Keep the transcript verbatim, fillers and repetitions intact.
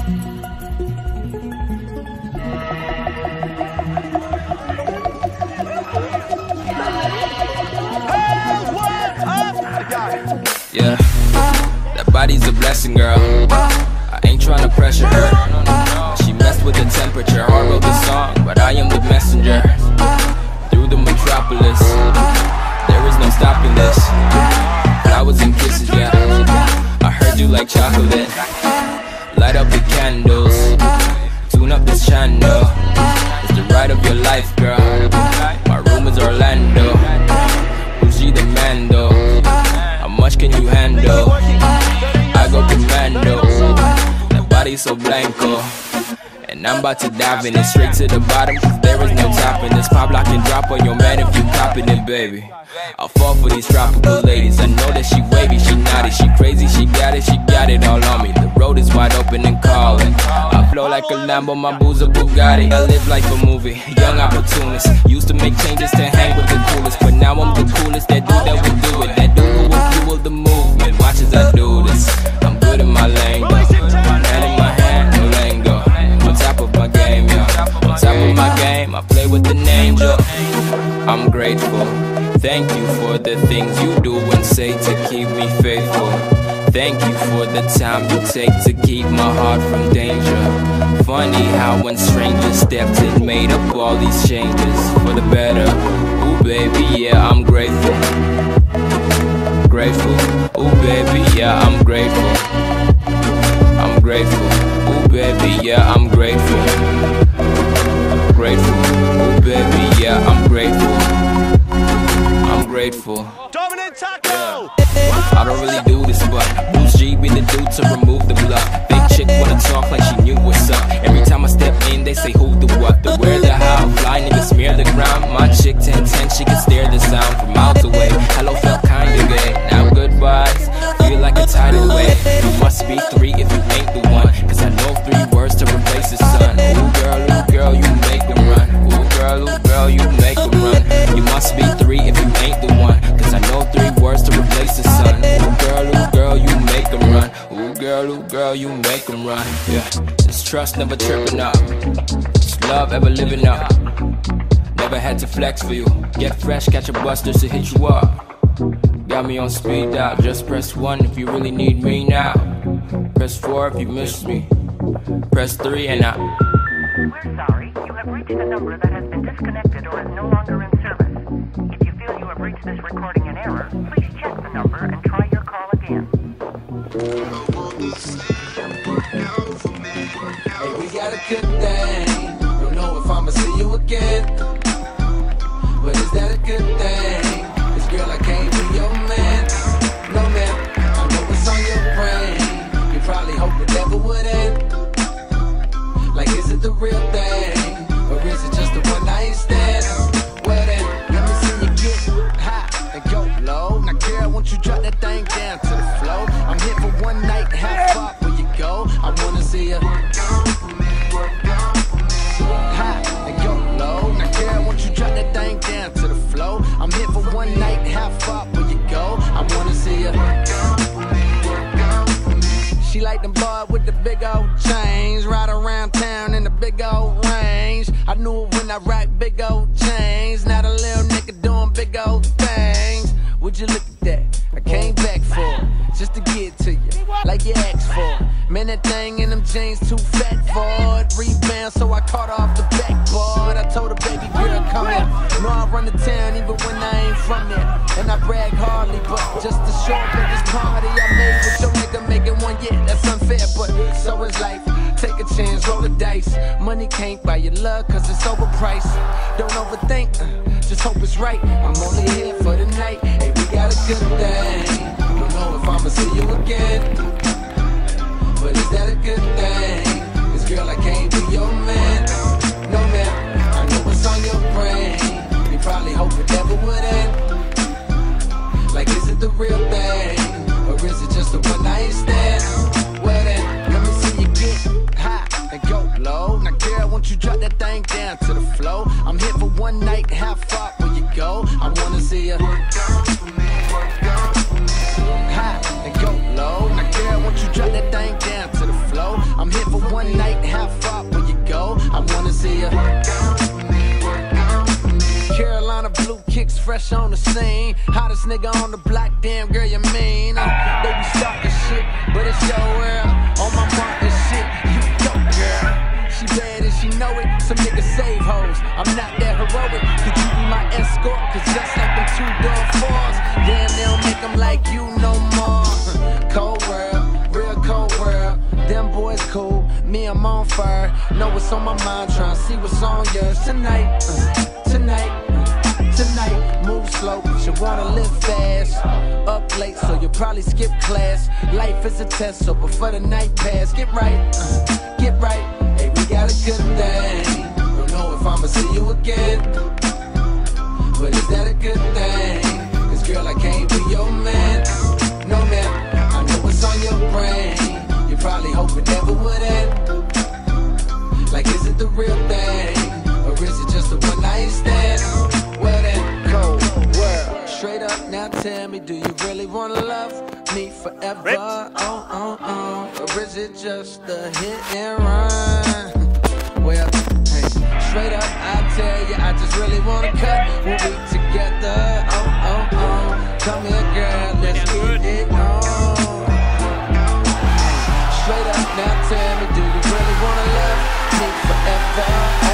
Yeah, that body's a blessing, girl. I ain't tryna pressure her. She messed with the temperature. I wrote the song, but I am the messenger. Through the metropolis, there is no stopping this. Flowers and kisses, yeah. I heard you like chocolate. Light up the candles, tune up this channel. It's the ride of your life, girl. My room is Orlando. Uzi the Mando. How much can you handle? I go commando. That body so blanco. And I'm about to dive in it straight to the bottom, cause there is no topping this. Pop, lock, and drop on your man if you poppin' it, baby. I'll fall for these tropical ladies. I know that she wavy, she naughty, she crazy, she got it, she got it all on me. The road is wide open and calling. I flow like a Lambo, my boo's a Bugatti. I live like a movie, young opportunist. Used to make changes to hang with the coolest, but now I'm the coolest. That dude that will do it, that dude who will fuel the movement. Watch as I do this, I'm good in my lane, though. Hand in my hand, no lingo. On top of my game, yo. On top of my game, I play with an angel. I'm grateful. Thank you for the things you do and say to keep me faithful. Thank you for the time you take to keep my heart from danger. Funny how when strangers stepped in, made up all these changes for the better. Ooh baby, yeah, I'm grateful. Grateful, ooh baby, yeah, I'm grateful. I'm grateful, ooh baby, yeah, I'm grateful. Grateful, ooh baby, yeah, I'm grateful. I'm grateful. Dominant Taco! Yeah. I don't really do this, but Bruce G be the dude to remove the blood. Big chick wanna talk like she knew what's up. Every time I step in, they say who the what, the where, the how. Fly nigga smear the ground. My chick ten ten, she can stare the sound from miles away. Hello felt kinda gay. Now goodbyes feel like a tidal wave. You must be three if you ain't the one, cause I know three words to replace the sun. Ooh girl, ooh girl, you make them run. Ooh girl, ooh girl, you make them run. You must be three if you ain't the one, cause I know three words to replace the sun. Ooh girl, ooh girl, you make them run. Ooh girl, ooh girl, you make them run. Yeah, this trust never tripping up. This love ever living up. Never had to flex for you. Get fresh, catch a buster to hit you up. Got me on speed dial. Just press one if you really need me now. Press four if you miss me. Press three and I. We're sorry, you have reached a number that has been disconnected or is no longer in service. If you feel you have reached this recording in error, please check the number and try your call again. Hey, we got a good thing. Don't know if I'ma see you again, but is that a good thing? Cause girl, I can't be your man. No man, I know what's on your brain. You probably hope it never would end. Like, is it the real thing, or is it just a one night stand? Well then, let me see you get high and go low. Now girl, won't you drop that thing down to the floor? I'm here for one night, how far will you go? I wanna see you high and go low. Now girl, won't you drop that thing down to the floor? I'm here for one night, how far will you go? I wanna see you. She like them boy with the big old chains, ride around town in the big old range. I knew it when I rock big old chains. Now the little nigga doing big old things. Would you look at that? I came back for it, just to get to you, like you asked for. Man, that thing in them jeans too fat for it. Rebound, so I caught off the backboard. I told her, baby girl, come here. Know I run the town even when I ain't from there. And I brag hardly, but just to show up at this party I made with your nigga making one, yeah, that's unfair, but so is life. Take a chance, roll the dice. Money can't buy your love, cause it's overpriced. Don't overthink, uh, just hope it's right. I'm only here for the night. Hey, we got a good thing. Don't know if I'ma see you again, but is that a good thing? Cause girl, I can't be your man. No man, I know what's on your brain. You probably hope it never would end. Like, is it the real thing, or is it just a one night stand? Well then, let me see you get high and go low. Now girl, won't you drop that thing down to the floor? I'm here for one night, how far will you go? I wanna see you high and go low. Now girl, won't you drop that thing down to the floor? I'm I'm here for one night, how far will you go? I wanna see ya. Carolina blue kicks fresh on the scene. Hottest nigga on the block, damn girl, you mean? Uh, they be starting shit, but it's your world. On my mark and shit, you go, girl. She bad and she know it, some niggas save hoes. I'm not that heroic, could you be my escort? Cause just like them two door fours, damn, they don't make them like you no more. Cold world, real cold world. Them boys cool, me I'm on fire. Know what's on my mind, tryna see what's on yours. Tonight, uh, tonight, uh, tonight. Move slow, but you wanna live fast. Up late, so you'll probably skip class. Life is a test, so before the night pass, get right, uh, get right. Hey, we got a good thing. Don't know if I'ma see you again, but is that a good thing? Cause girl, I can't be your man. No man, I know what's on your brain. You probably hope it never would end. Like, is it the real thing? Or is it just a one night stand? Well then, cold world. Straight up, now tell me, do you really wanna love me forever? Ripped. Oh, oh, oh. Or is it just a hit and run? Well, hey, straight up, I tell you, I just really wanna cut when we together. Oh, oh, oh. Come here, girl, let's get it on. Straight up, now tell me, do you really wanna love me forever?